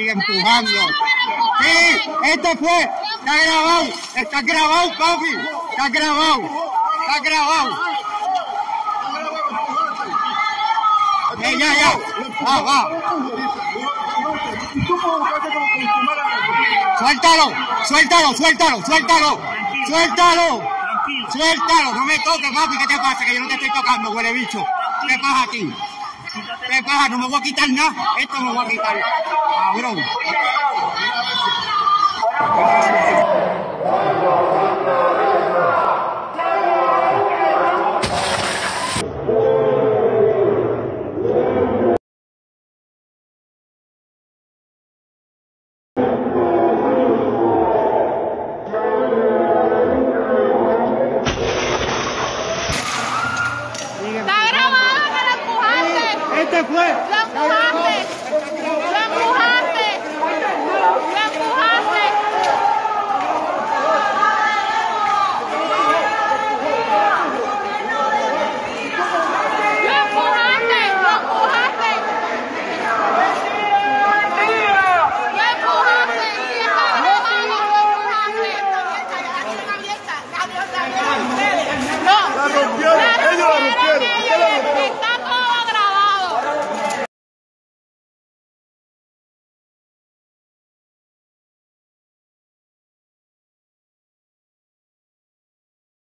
y empujando. Sí, este fue, está grabado, papi, está grabado. Ya, va. Suéltalo, no me toques, papi, ¿qué te pasa? Que yo no te estoy tocando, huele bicho. ¿Qué pasa aquí? ¿Qué pasa? No me voy a quitar nada, esto me voy a quitar, cabrón.